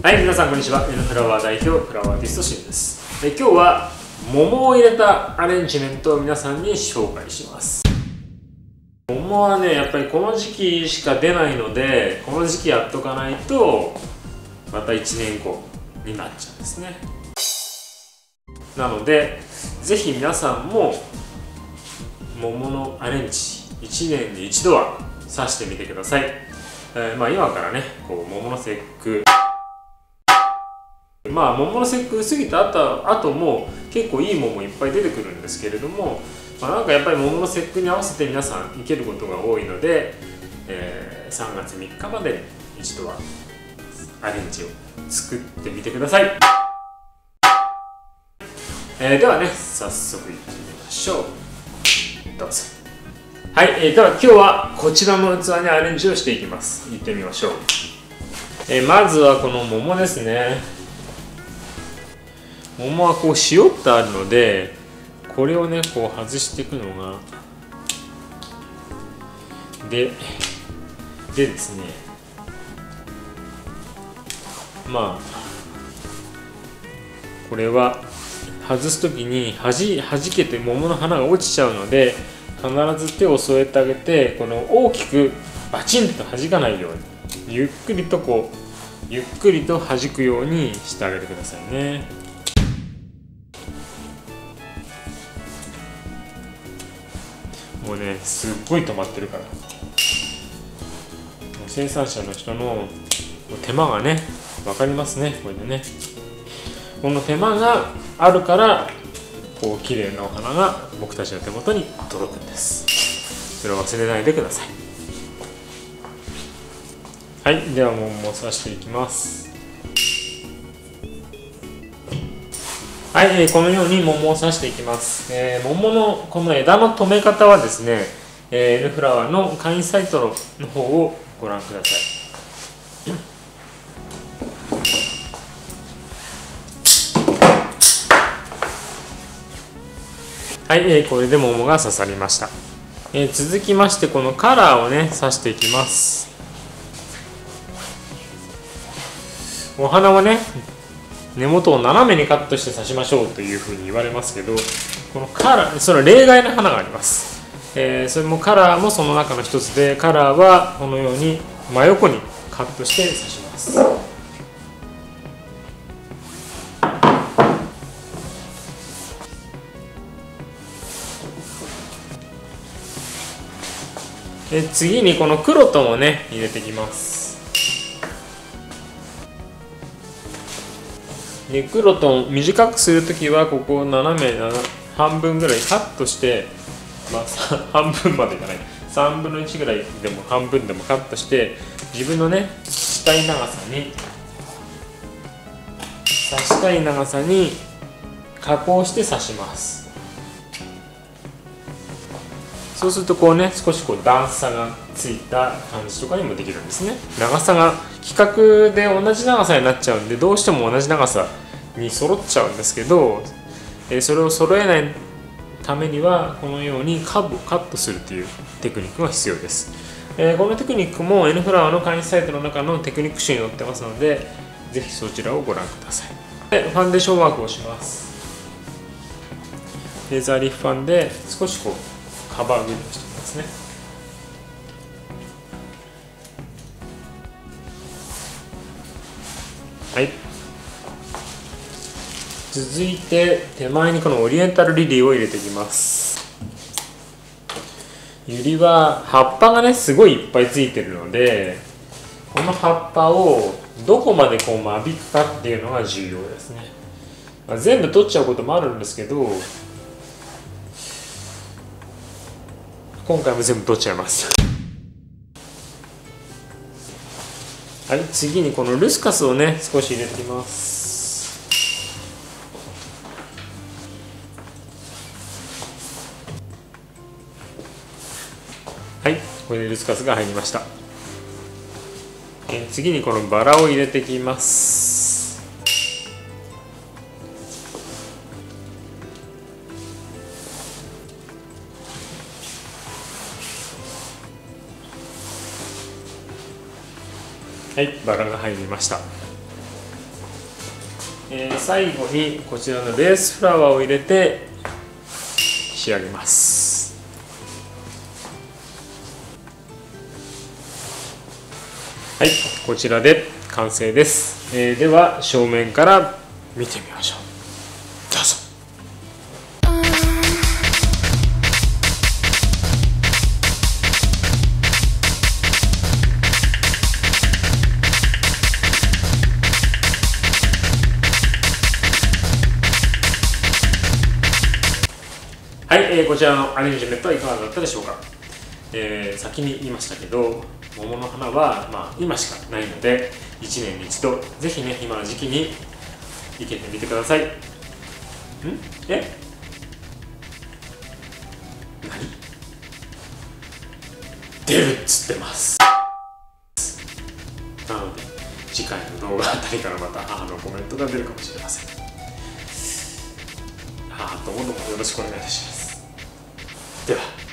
はい、皆さんこんにちは。フラワー代表、フラワーアーティストシンです。今日は桃を入れたアレンジメントを皆さんに紹介します。桃はね、やっぱりこの時期しか出ないので、この時期やっとかないとまた1年後になっちゃうんですね。なのでぜひ皆さんも桃のアレンジ1年に一度はさしてみてください。今からね、こう桃の節句、桃の節句過ぎた後も結構いい桃いっぱい出てくるんですけれども、なんかやっぱり桃の節句に合わせて皆さん生けることが多いので、3月3日までに一度はアレンジを作ってみてください。ではね、早速いってみましょう。どうぞ。はい、では今日はこちらの器にアレンジをしていきます。いってみましょう。まずはこの桃ですね。桃はこう塩ってあるので、これをねこう外していくのがでですね、これは外す時に弾けて桃の花が落ちちゃうので、必ず手を添えてあげて、この大きくバチンと弾かないようにゆっくりと弾くようにしてあげてくださいね。もうね、すっごい止まってるから、生産者の人の手間がね分かりますね。これでね、この手間があるからこう綺麗なお花が僕たちの手元に届くんです。それを忘れないでください。はい、では桃を刺していきます。はい、このように桃を刺していきます。桃のこの枝の留め方はですね、Nフラワーの会員サイトの方をご覧ください。はい、これで桃が刺さりました。続きましてこのカラーをね刺していきます。お花はね根元を斜めにカットして刺しましょうというふうに言われますけど、このカラー、その例外の花があります。それもカラーもその中の一つで、カラーはこのように真横にカットして刺します。次にこのクロトンをね入れていきます。でクロトン短くするときはここを斜め半分ぐらいカットして、半分までいかない3分の1ぐらいでも半分でもカットして、自分のね刺したい長さに加工して刺します。そうするとこうね、少しこう段差がついた感じとかにもできるんですね。長さが規格で同じ長さになっちゃうんで、どうしても同じ長さに揃っちゃうんですけど、それを揃えないためにはこのようにカットするというテクニックが必要です。このテクニックも N フラワーの会員サイトの中のテクニック集に載ってますので、ぜひそちらをご覧ください。でファンデーションワークをします。レーザーリーフファンで少しこうカバーグリッドしていきますね。はい、続いて手前にこのオリエンタルリリーを入れていきます。ユリは葉っぱがねすごいいっぱいついてるので、この葉っぱをどこまでこう間引くかっていうのが重要ですね。全部取っちゃうこともあるんですけど、今回も全部取っちゃいます。はい、次にこのルスカスをね少し入れてきます。はい、これでルスカスが入りました。次にこのバラを入れていきます。はい、バラが入りました。 最後にこちらのレースフラワーを入れて仕上げます。はい、こちらで完成です。では正面から見てみましょう。どうぞ。はい、こちらのアレンジメントはいかがだったでしょうか。先に言いましたけど、桃の花は、今しかないので1年に一度ぜひね、今の時期に生けてみてください。何出るっつってます。なので次回の動画あたりからまた母のコメントが出るかもしれません。母ともどもよろしくお願いいたします。では。